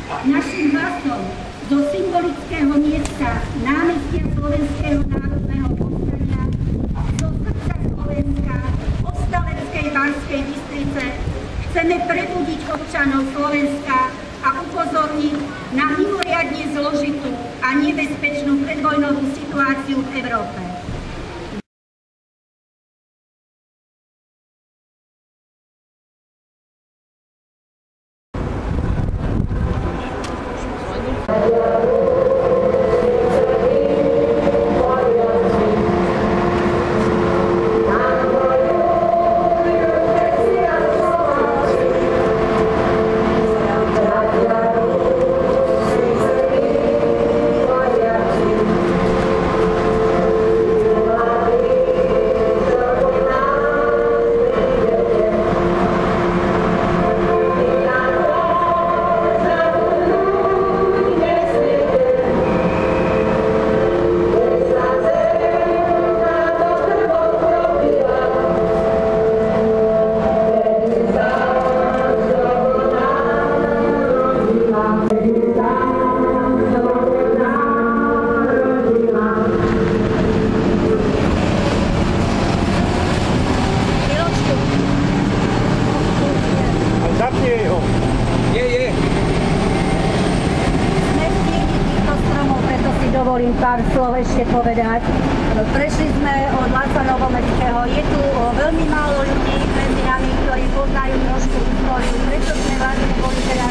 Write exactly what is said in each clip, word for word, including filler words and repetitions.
Našim hlasom do symbolického miesta námestia Slovenského národného povstania, zo srdca Slovenska, Ostaleckej Banskej Bystrice, chceme prebudiť občanov Slovenska a upozorniť na mimoriadne zložitú a nebezpečnú predvojnovú situáciu v Európe. Dovolím pár slov ešte povedať. Prešli sme od Laca Novomestského. Je tu veľmi málo ľudí medzi nami, ktorí poznajú trošku históriu. Prečo sme vlastne boli teraz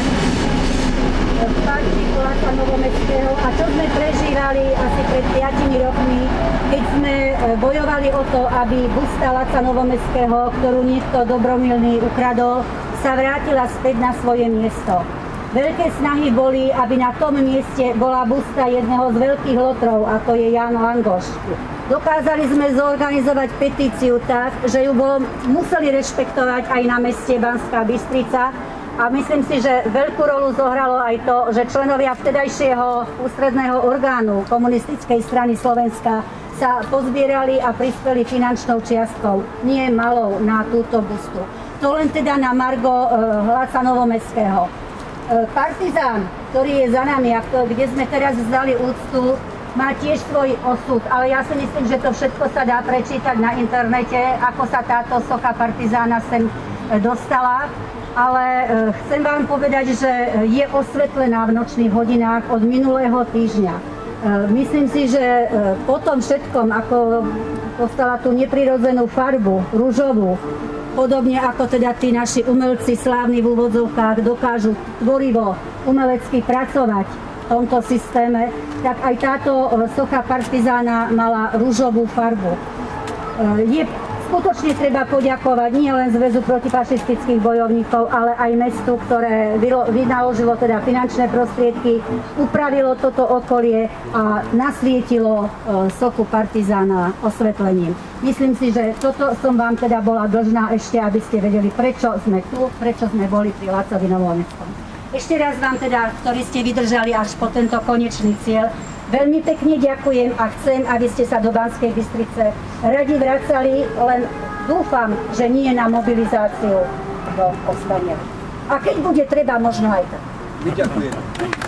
v parku Laca Novomestského a čo sme prežívali asi pred piatimi rokmi, keď sme bojovali o to, aby busta Laca Novomestského, ktorú niekto dobromilný ukradol, sa vrátila späť na svoje miesto. Veľké snahy boli, aby na tom mieste bola busta jedného z veľkých lotrov, a to je Ján Langoš. Dokázali sme zorganizovať petíciu tak, že ju bolo, museli rešpektovať aj na meste Banská Bystrica. A myslím si, že veľkú rolu zohralo aj to, že členovia vtedajšieho ústredného orgánu Komunistickej strany Slovenska sa pozbierali a prispeli finančnou čiastkou, nie malou, na túto bustu. To len teda na margo Laca Novomestského. Partizán, ktorý je za nami a kde sme teraz vzdali úctu, má tiež svoj osud, ale ja si myslím, že to všetko sa dá prečítať na internete, ako sa táto socha partizána sem dostala. Ale chcem vám povedať, že je osvetlená v nočných hodinách od minulého týždňa. Myslím si, že po tom všetkom, ako dostala tú neprirodzenú farbu, ružovú, podobne ako teda tí naši umelci slávni v úvodzovkách dokážu tvorivo, umelecky pracovať v tomto systéme, tak aj táto socha partizána mala ružovú farbu. Je skutočne treba poďakovať nie len Zväzu protifašistických bojovníkov, ale aj mestu, ktoré vynaložilo teda finančné prostriedky, upravilo toto okolie a nasvietilo sochu partizána osvetlením. Myslím si, že toto som vám teda bola dlžná ešte, aby ste vedeli, prečo sme tu, prečo sme boli pri Lacovi Novomestskom. Ešte raz vám teda, ktorí ste vydržali až po tento konečný cieľ, veľmi pekne ďakujem a chcem, aby ste sa do Banskej Bystrice radi vracali, len dúfam, že nie na mobilizáciu do povstania. A keď bude treba, možno aj tak. Ďakujem.